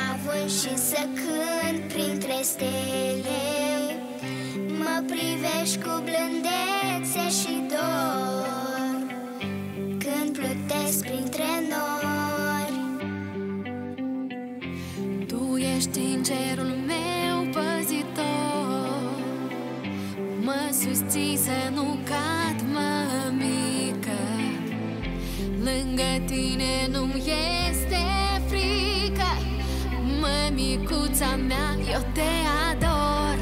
vânt și să cânt printre stele. Mă privești cu blândețe și dor când plutesc printre nori. Tu ești îngerul meu păzitor, mă susții să nu cad, mămică. Lângă tine nu-mi este frică, mămicuța mea, eu te ador.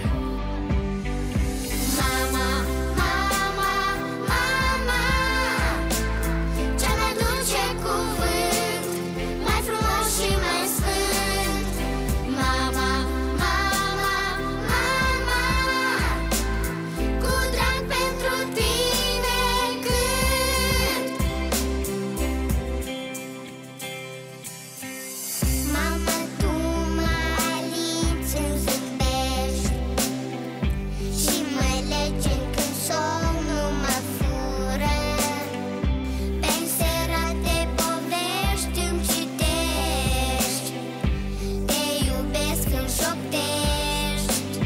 Mama, mama, mama, cel mai dulce cuvânt, mai frumos și mai sfânt. Mama, mama, mama, cu drag pentru tine cânt. Mama, tu mă alinți, îmi zâmbești și mă legi când somnul mă fură. Penserate povești îmi citești, te iubesc când șoptești.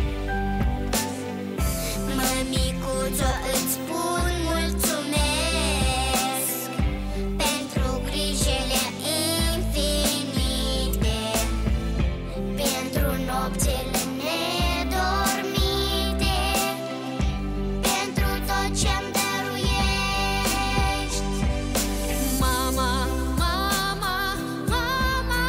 Mămicuțo, îți spun mulțumesc pentru grijile infinite, pentru nopțile nedormite, pentru tot ce-mi dăruiești. Mama, mama, mama,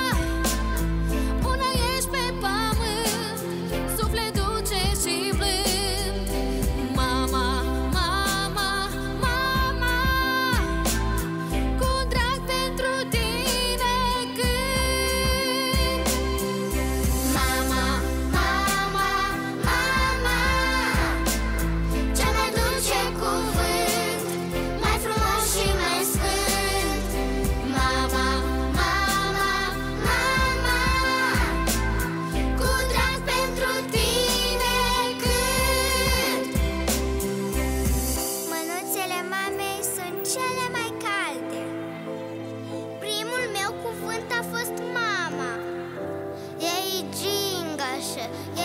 bună ești pe pământ, suflet dulce și blând. Mama, mama, mama, cu drag pentru tine cânt. Mama, mama, mama, cel mai dulce cuvânt, mai frumos și mai sfânt. Mama, mama, mama, cu drag pentru tine cânt. Mânuțele mamei sunt cele mai calde. Primul meu cuvânt a fost mama. Ei gingașă,